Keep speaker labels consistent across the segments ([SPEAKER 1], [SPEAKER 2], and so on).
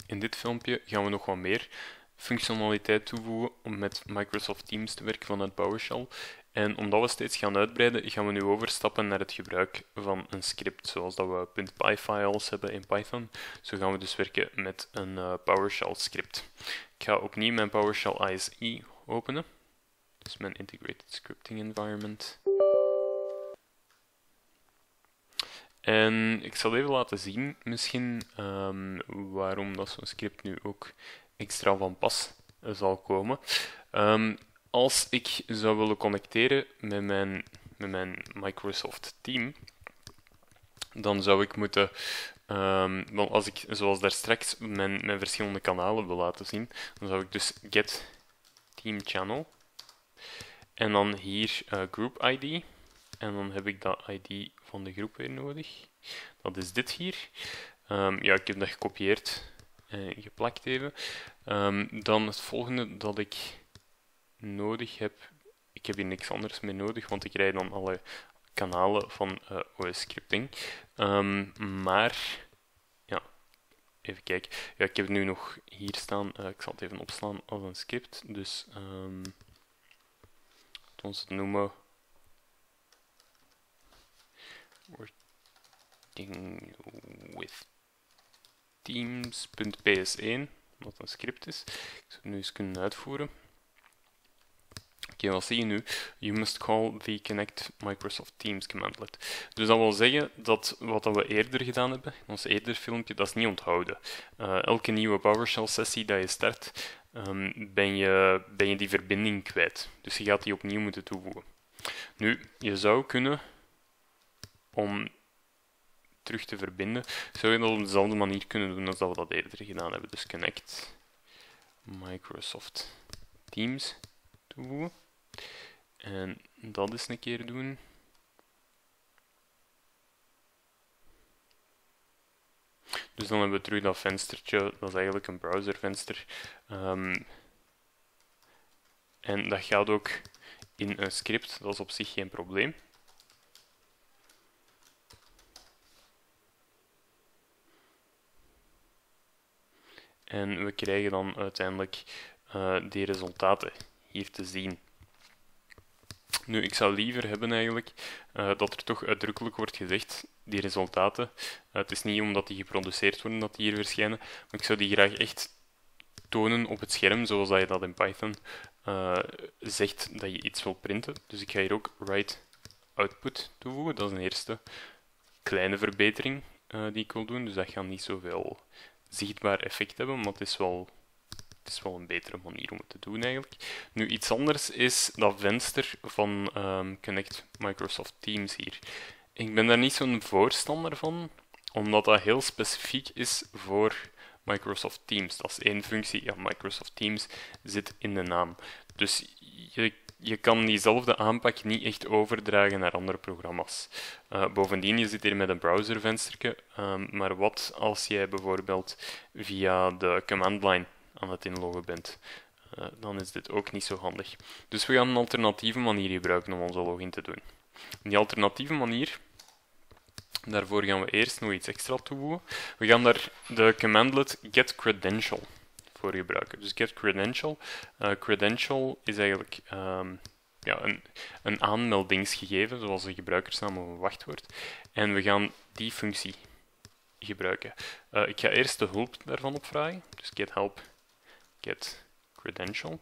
[SPEAKER 1] In dit filmpje gaan we nog wat meer functionaliteit toevoegen om met Microsoft Teams te werken vanuit PowerShell. En omdat we steeds gaan uitbreiden, gaan we nu overstappen naar het gebruik van een script, zoals dat we .py-files hebben in Python. Zo gaan we dus werken met een PowerShell script. Ik ga opnieuw mijn PowerShell ISE openen, dus mijn Integrated Scripting Environment. En ik zal even laten zien, misschien, waarom dat zo'n script nu ook extra van pas zal komen. Als ik zou willen connecteren met mijn Microsoft Team, dan zou ik moeten, als ik zoals daar straks mijn verschillende kanalen wil laten zien, dan zou ik dus get team channel en dan hier group ID. En dan heb ik dat ID van de groep weer nodig. Dat is dit hier. Ja, ik heb dat gekopieerd en geplakt even. Dan het volgende dat ik nodig heb. Ik heb hier niks anders meer nodig, want ik rijd dan alle kanalen van OS Scripting. Maar, ja, even kijken. Ja, ik heb het nu nog hier staan. Ik zal het even opslaan als een script. Dus, laten we het noemen. Working with teams.ps1, wat een script is. Ik zou het nu eens kunnen uitvoeren. Oké, wat zie je nu? You must call the connect Microsoft Teams commandlet. Dus dat wil zeggen dat wat we eerder gedaan hebben, in ons eerder filmpje, dat is niet onthouden. Elke nieuwe PowerShell sessie dat je start, ben je die verbinding kwijt. Dus je gaat die opnieuw moeten toevoegen. Nu, je zou kunnen, om terug te verbinden, zou je dat op dezelfde manier kunnen doen als dat we dat eerder gedaan hebben. Dus connect Microsoft Teams toevoegen. En dat eens een keer doen. Dus dan hebben we terug dat venstertje, dat is eigenlijk een browservenster. En dat gaat ook in een script, dat is op zich geen probleem. En we krijgen dan uiteindelijk die resultaten hier te zien. Nu, ik zou liever hebben eigenlijk dat er toch uitdrukkelijk wordt gezegd, die resultaten, het is niet omdat die geproduceerd worden dat die hier verschijnen, maar ik zou die graag echt tonen op het scherm, zoals dat je dat in Python zegt dat je iets wil printen. Dus ik ga hier ook write output toevoegen, dat is een eerste kleine verbetering die ik wil doen, dus dat gaat niet zoveel zichtbaar effect hebben, maar het is wel een betere manier om het te doen eigenlijk. Nu, iets anders is dat venster van Connect Microsoft Teams hier. Ik ben daar niet zo'n voorstander van, omdat dat heel specifiek is voor Microsoft Teams. Dat is één functie. Ja, Microsoft Teams zit in de naam. Dus je kan diezelfde aanpak niet echt overdragen naar andere programma's. Bovendien, je zit hier met een browservensterke, maar wat als jij bijvoorbeeld via de command line aan het inloggen bent, dan is dit ook niet zo handig. Dus we gaan een alternatieve manier gebruiken om onze login te doen. Die alternatieve manier, daarvoor gaan we eerst nog iets extra toevoegen. We gaan daar de commandlet getCredential voor gebruiken. Dus getCredential. Credential is eigenlijk ja, een aanmeldingsgegeven, zoals een gebruikersnaam of een wachtwoord. En we gaan die functie gebruiken. Ik ga eerst de hulp daarvan opvragen. Dus get help get credential.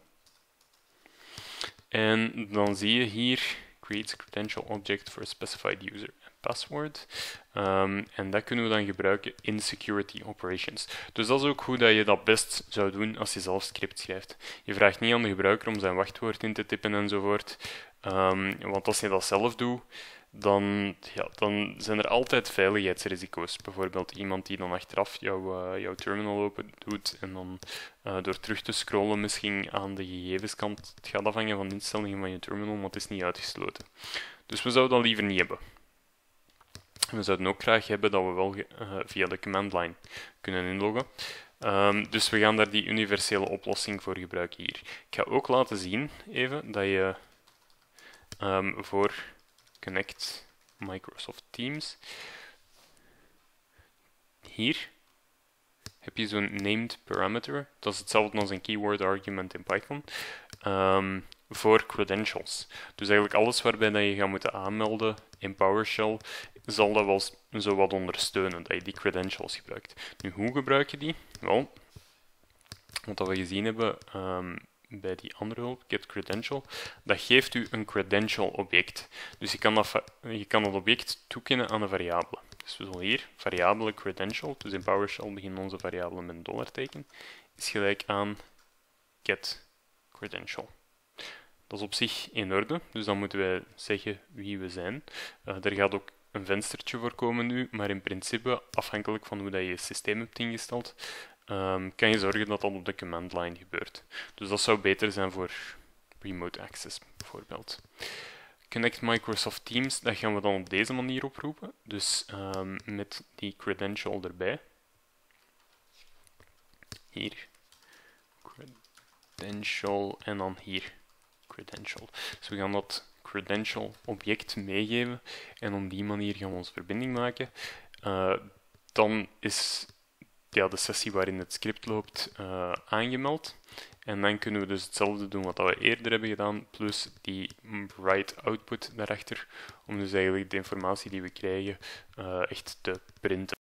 [SPEAKER 1] En dan zie je hier creates a credential object for a specified user and password. En dat kunnen we dan gebruiken in security operations. Dus dat is ook hoe dat je dat best zou doen als je zelf script schrijft. Je vraagt niet aan de gebruiker om zijn wachtwoord in te tippen enzovoort. Want als je dat zelf doet, dan zijn er altijd veiligheidsrisico's. Bijvoorbeeld iemand die dan achteraf jouw terminal open doet en dan door terug te scrollen misschien aan de gegevenskant. Het gaat afhangen van de instellingen van je terminal, maar het is niet uitgesloten. Dus we zouden dat liever niet hebben. We zouden ook graag hebben dat we wel via de command line kunnen inloggen. Dus we gaan daar die universele oplossing voor gebruiken hier. Ik ga ook laten zien even dat je voor Connect Microsoft Teams hier heb je zo'n named parameter. Dat is hetzelfde als een keyword argument in Python. Voor credentials. Dus eigenlijk alles waarbij dat je gaat moeten aanmelden in PowerShell zal dat wel zo wat ondersteunen, dat je die credentials gebruikt. Nu, hoe gebruik je die? Wel, wat we gezien hebben bij die andere hulp, getCredential, dat geeft u een credential object. Dus je kan dat object toekennen aan een variabele. Dus we zullen hier variabele credential, dus in PowerShell beginnen onze variabelen met een dollarteken, is gelijk aan getCredential. Dat is op zich in orde, dus dan moeten wij zeggen wie we zijn. Er gaat ook een venstertje voor komen nu, maar in principe, afhankelijk van hoe dat je systeem hebt ingesteld, kan je zorgen dat dat op de command line gebeurt. Dus dat zou beter zijn voor remote access bijvoorbeeld. Connect Microsoft Teams, dat gaan we dan op deze manier oproepen. Dus met die credential erbij. Hier. Credential en dan hier. Credential. Dus we gaan dat credential object meegeven en op die manier gaan we onze verbinding maken. Dan is de sessie waarin het script loopt aangemeld. En dan kunnen we dus hetzelfde doen wat we eerder hebben gedaan, plus die write output daarachter, om dus eigenlijk de informatie die we krijgen echt te printen.